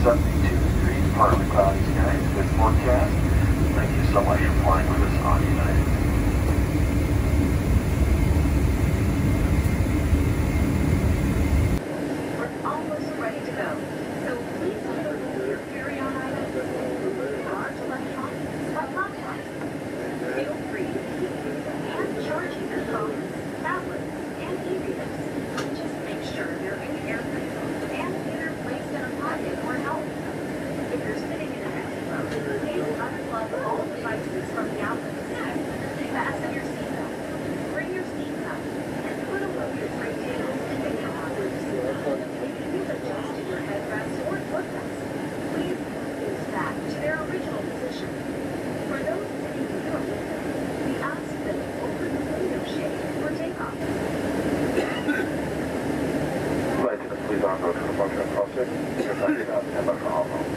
72 degrees, partly cloudy skies, good forecast. Thank you so much for flying with us on United. We're almost ready to go, so please remove your carry-on items, large electronics, like laptops. Feel free to keep using and charging your phones, tablets, and e-readers. Just make sure they're in the airplane and either placed in a pocket or held. If you're sitting in an empty boat, please unplug all devices from the outlet. Fasten your seatbelt, bring your seat up, and put away your tray tables and video monitors. If you've adjusted your headrest or footrest, please move these back to their original position. For those sitting in your window, we ask that you open the window shade for takeoff. Flight attendant, please onboard for departure and crossing. You're touching up, stand by for Onboard.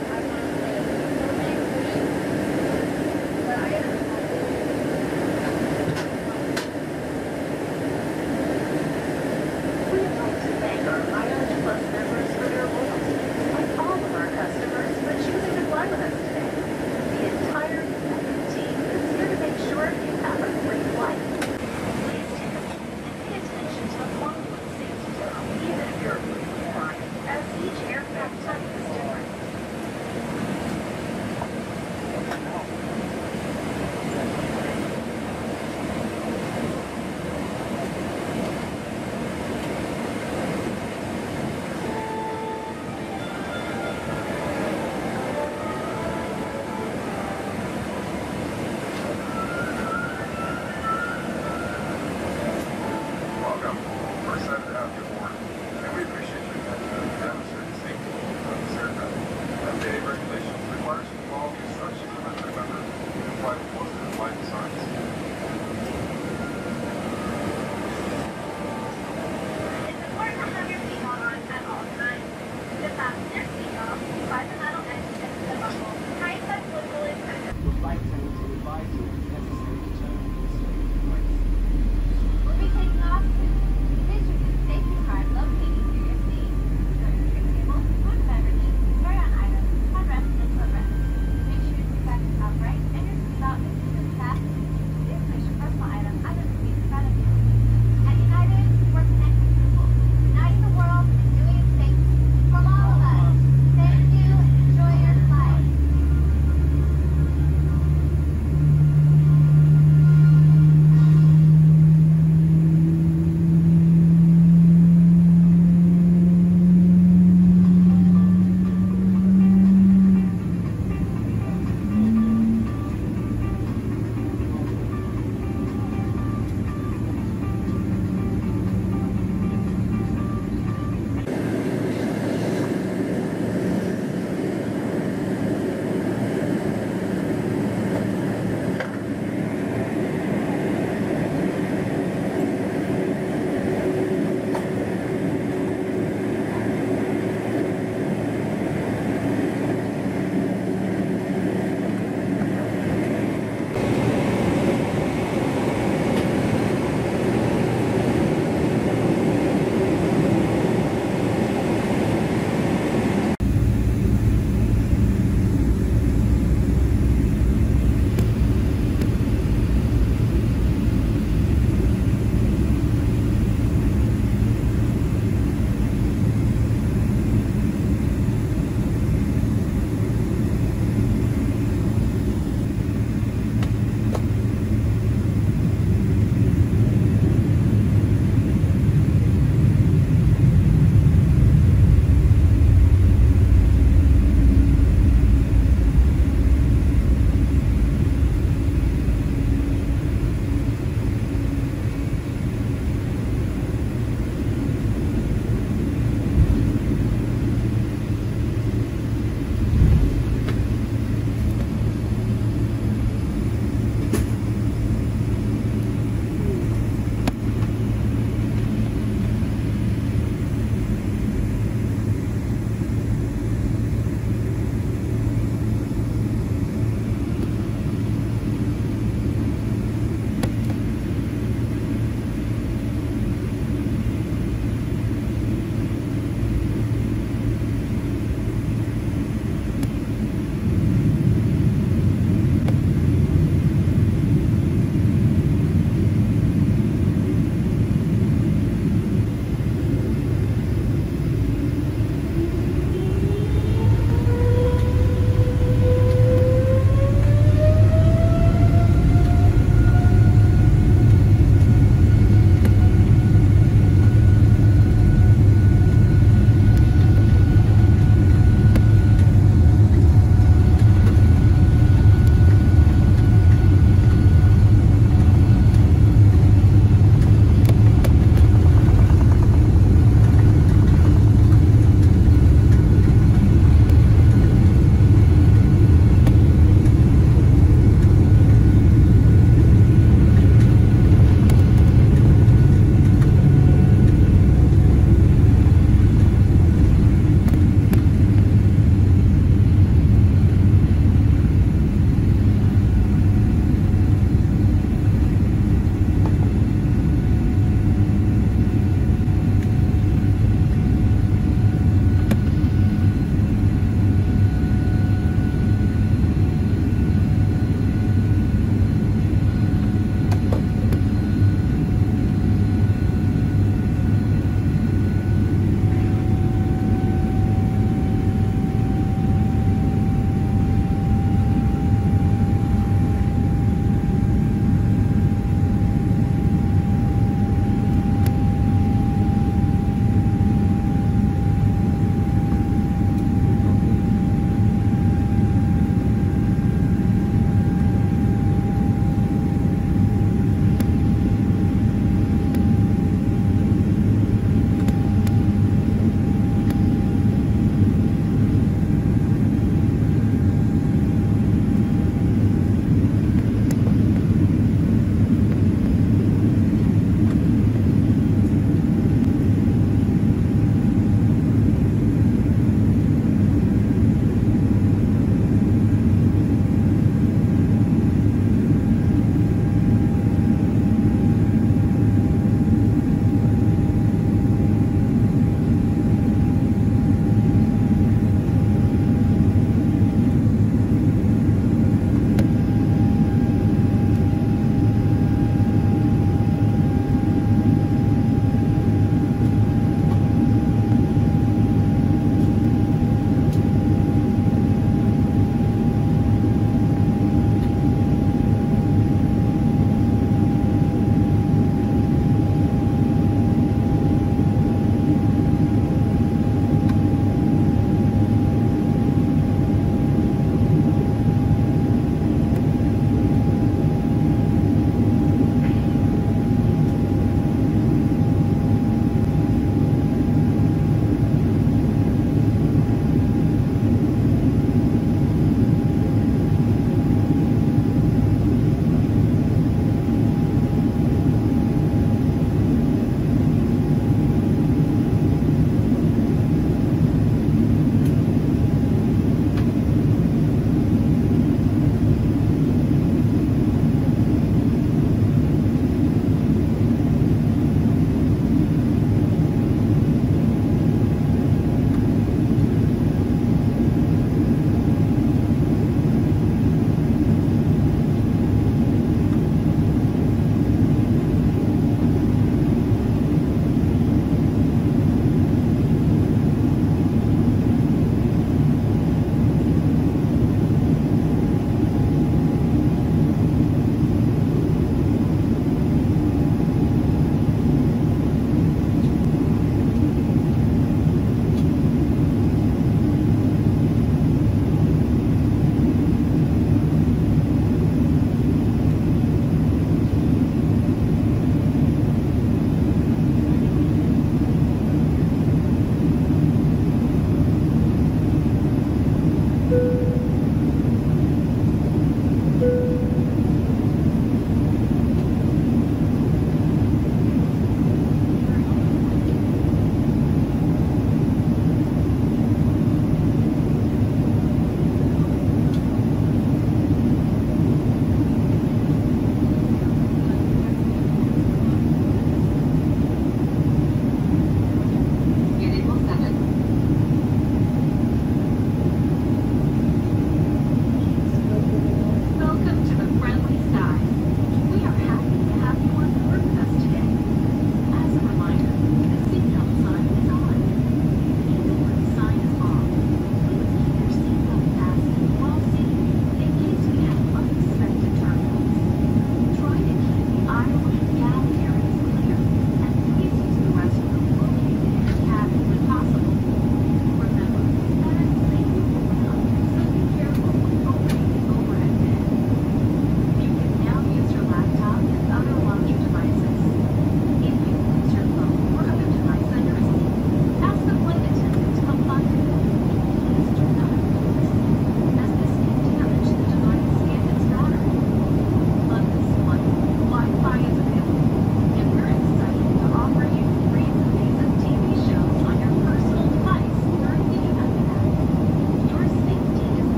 We would like to thank our Mileage Plus members for their loyalty, and all of our customers for choosing to fly with us today. The entire executive team is here to make sure you have a great flight. Please take a moment and pay attention to the following safety details, even if you're a frequent flyer, as each aircraft type is different. Welcome. We're set